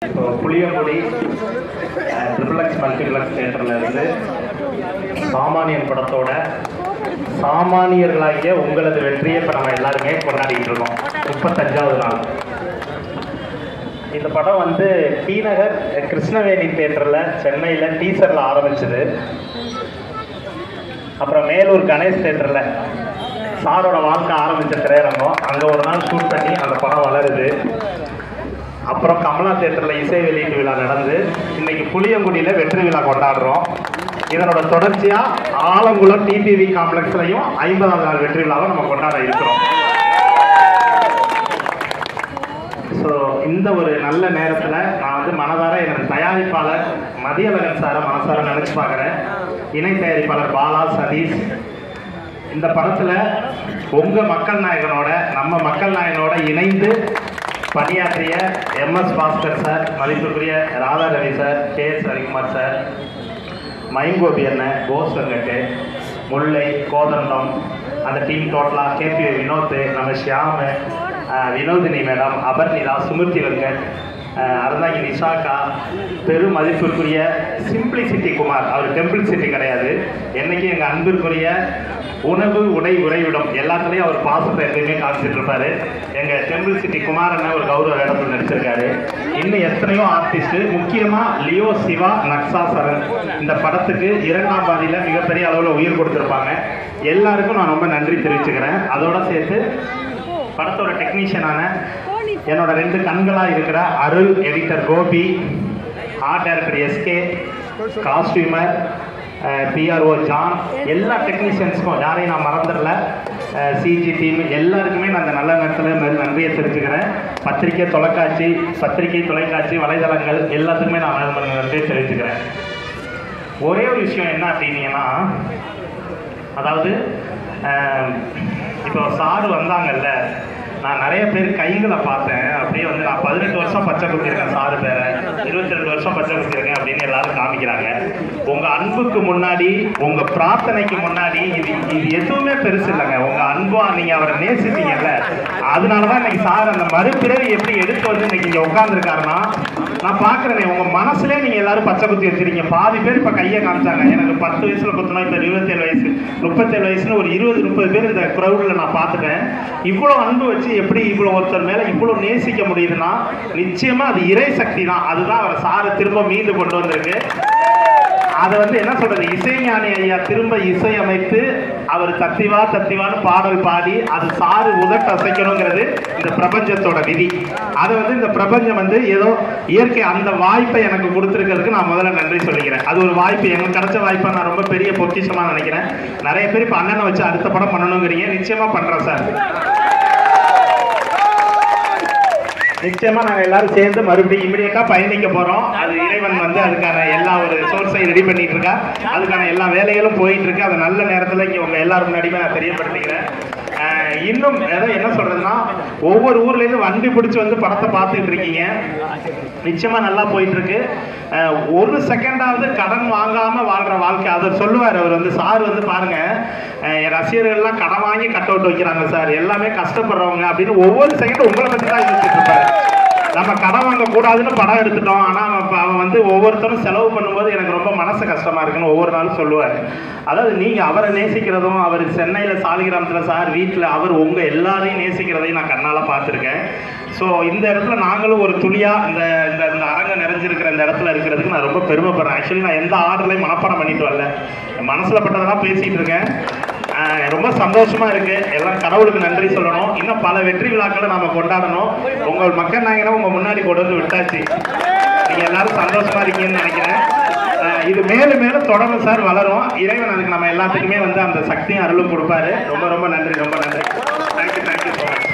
இப்போ புளியங்குடி ட்ரிபிள்எக்ஸ் மல்டிபிளக்ஸ் தியேட்டரில் இருந்து சாமானியன் படத்தோட சாமானியர்களாகிய உங்களது வெற்றியை இப்போ நம்ம எல்லாருமே கொண்டாடிட்டு இருக்கோம். 35வது நாள். இந்த படம் வந்து டி நகர் கிருஷ்ணவேணி தியேட்டரில் சென்னையில் டீசரில் ஆரம்பிச்சது. அப்புறம் மேலூர் கணேஷ் தியேட்டரில் சாரோட வாழ்க்கை ஆரம்பித்த திரையரங்கம், அங்கே ஒரு நாள் ஷூட் பண்ணி அந்த படம் வளருது. அப்புறம் கமலா தியேட்டரில் இசை வெளியீட்டு விழா நடந்து இன்னைக்கு புளியங்குடியில் வெற்றி விழா கொண்டாடுறோம். இதனோட தொடர்ச்சியாக ஆலங்குளம் டிபிவி காம்ப்ளெக்ஸ்லையும் 50வது நாள் வெற்றி விழாவை நம்ம கொண்டாட இருக்கிறோம். ஸோ இந்த ஒரு நல்ல நேரத்தில் நான் வந்து மனதார எனது தயாரிப்பாளர் மதியழகன் சாரை மனசார நினச்சி பார்க்குறேன். இணை தயாரிப்பாளர் பாலா, சதீஷ், இந்த படத்தில் உங்கள் மக்கள் நாயகனோட நம்ம மக்கள் நாயகனோட இணைந்து பணியாற்றிய எம்எஸ் பாஸ்கர் சார், மதிப்புக்குரிய Radha Ravi sir, K S Harikumar sir, மைங்கோபி அண்ணன், போஸ் வெங்கட்டு, முல்லை, கோதண்டம், அந்த டீம் டோட்டலாக கேபி வினோத், நம்ம ஷியாமு, வினோதினி மேடம், அபர்னிதா, சுமிர்த்தி வெங்கட், அறந்தாங்கி நிஷாக்கா, பெரும் மதிப்பிற்குரிய சிம்பிளிசிட்டி குமார், அவர் டெம்பிள்சிட்டி கிடையாது, என்னைக்கு எங்கள் அன்பிற்குரிய உணவு உடை உறைவிடம் எல்லாத்துலேயும் அவர் பாசத்தை எப்பயுமே காமிச்சிட்டு இருப்பாரு. எங்கள் டெம்பிள்சிட்டி குமாரனை ஒரு கௌரவ இடத்துல நடிச்சிருக்காரு. இன்னும் எத்தனையோ ஆர்டிஸ்ட், முக்கியமாக லியோ சிவா, நக்ஸா சரண் இந்த படத்துக்கு 2ஆம் பாதியில் மிகப்பெரிய அளவில் உயிர் கொடுத்துருப்பாங்க. எல்லாருக்கும் நான் ரொம்ப நன்றி தெரிவிச்சுக்கிறேன். அதோட சேர்த்து படத்தோட டெக்னீஷியனான என்னோட 2 கண்களாக இருக்கிற Arul, editor Gopi, art director SK, costumer PRO John, எல்லா டெக்னீஷியன்ஸுக்கும் யாரையும் நான் மறந்துடல, சிஜி டீம் எல்லாருக்குமே நான் அந்த நல்ல நேரத்தில் நன்றியை தெரிவிச்சுக்கிறேன். பத்திரிகை தொலைக்காட்சி வலைதளங்கள் எல்லாத்துக்குமே நான் நன்றியை தெரிவிச்சுக்கிறேன். ஒரே ஒரு விஷயம் என்ன அப்படின்னீங்கன்னா, அதாவது இப்போ சாரு வந்தாங்கல்ல, நான் நிறைய பேர் கைகளை பார்த்தேன். அப்படியே வந்து நான் 18 வருஷம் பச்சை குத்திருக்கேன் சாரு பேரை, 22 வருஷம் பச்சை குத்திருக்கேன் அப்படின்னு எல்லாரும் காமிக்கிறாங்க. உங்கள் அன்புக்கு முன்னாடி, உங்கள் பிரார்த்தனைக்கு முன்னாடி இது எதுவுமே பெருசு இல்லைங்க. உங்கள் அன்பா நீங்கள் அவரை நேசிப்பீங்கல்ல, அதனால தான் இன்னைக்கு சார் அந்த மறுபிறவி எப்படி எடுத்து வந்து இன்னைக்கு இங்கே உட்காந்துருக்காருன்னா, நான் பார்க்குறேன் உங்கள் மனசுலேயே நீங்கள் எல்லாரும் பச்சை குத்தி வச்சிருக்கீங்க. பாதி பேர் இப்போ கையை காமிச்சாங்க. எனக்கு 10 வயசில் குத்தினோம், இப்போ 27 வயசு, 37 வயசுன்னு ஒரு 20-30 பேர் இந்த க்ரௌடில் நான் பார்த்துட்டேன். இவ்வளோ அன்பு வச்சு எப்படி இவ்வளோ ஒருத்தர் மேலே இவ்வளோ நேசிக்க முடியுதுன்னா நிச்சயமாக அது இறை சக்தி தான். அதுதான் அவர் சாரை திரும்ப மீண்டு கொண்டு வந்திருக்கு. அதை வந்து என்ன சொல்றது, இசைஞானி ஐயா திரும்ப இசை அமைத்து அவர் தத்திவான்னு பாடல் பாடி அது சாரு உதட்ட அசைக்கணுங்கிறது இந்த பிரபஞ்சத்தோட விதி. அதை வந்து இந்த பிரபஞ்சம் வந்து ஏதோ இயற்கை அந்த வாய்ப்பை எனக்கு கொடுத்துருக்கிறதுக்கு நான் முதல்ல நன்றி சொல்லிக்கிறேன். அது ஒரு வாய்ப்பு, எனக்கு கிடைச்ச வாய்ப்பை நான் ரொம்ப பெரிய பொக்கிஷமாக நினைக்கிறேன். நிறைய பேர் இப்போ அண்ணனை வச்சு அடுத்த படம் பண்ணணுங்கிறீங்க. நிச்சயமாக பண்ணுறேன் சார். நிச்சயமா நாங்கள் எல்லாரும் சேர்ந்து மறுபடியும் இமிடியேட்டா பயணிக்க போறோம். அது இறைவன் வந்து அதுக்கான எல்லா ஒரு சோர்ஸையும் ரெடி பண்ணிட்டு இருக்கா. அதுக்கான எல்லா வேலைகளும் போயிட்டு இருக்கு. அது நல்ல நேரத்தில் இங்கே உங்க எல்லாரும் முன்னாடியுமே நான் தெரியப்படுத்திக்கிறேன். இன்னும் என்ன சொல்றதுன்னா, ஒவ்வொரு ஊர்லேருந்து வண்டி பிடிச்சி வந்து படத்தை பார்த்துட்டு இருக்கீங்க. நிச்சயமா நல்லா போயிட்டு இருக்கு. ஒரு செகண்டாவது கடன் வாங்காம வாழ்ற வாழ்க்கை அதை சொல்லுவார் அவர் வந்து. சார் வந்து பாருங்க, ரசிகர்கள்லாம் கடன் வாங்கி கட் அவுட் வைக்கிறாங்க சார், எல்லாமே கஷ்டப்படுறவங்க அப்படின்னு ஒவ்வொரு செகண்டும் உங்களை பற்றி தான் யோசிச்சுட்டு இருப்பாரு. நம்ம கடன் வாங்க கூடாதுன்னு படம் எடுத்துட்டோம், ஆனால் அவன் வந்து ஒவ்வொருத்தரும் செலவு பண்ணும்போது எனக்கு ரொம்ப மனசு கஷ்டமா இருக்குன்னு ஒவ்வொரு நாளும் சொல்லுவார். அதாவது நீங்கள் அவரை நேசிக்கிறதும், அவர் சென்னையில் சாலிகிராமத்தில் சார் வீட்டில் அவர் உங்கள் எல்லாரையும் நேசிக்கிறதையும் நான் கண்ணால் பார்த்துருக்கேன். ஸோ இந்த இடத்துல நாங்களும் ஒரு துளியாக இந்த இந்த அரங்கம் நிறைஞ்சிருக்கிற இந்த இடத்துல இருக்கிறதுக்கு நான் ரொம்ப பெருமைப்படுறேன். ஆக்சுவலி நான் எந்த ஆர்டர்லையும் மனப்பாடம் பண்ணிட்டு வரல, மனசில் பட்டதெல்லாம் பேசிகிட்டு இருக்கேன். ரொம்ப சந்தோஷமா இருக்கு. எல்லாம் கடவுளுக்கு நன்றி சொல்லணும். இன்னும் பல வெற்றி விழாக்களை நாம கொண்டாடணும். உங்கள் மக்கள் நாயகனை உங்க முன்னாடி கொண்டு வந்து விட்டாச்சு. நீங்க எல்லாரும் சந்தோஷமா இருக்கீங்கன்னு நினைக்கிறேன். இது மேலும் மேலும் தொடர்ந்து சார் வளரும். இறைவன் அதுக்கு நம்ம எல்லாத்துக்குமே வந்து அந்த சக்தியும் அருளும் கொடுப்பாரு. ரொம்ப ரொம்ப நன்றி, ரொம்ப நன்றி. Thank you so much.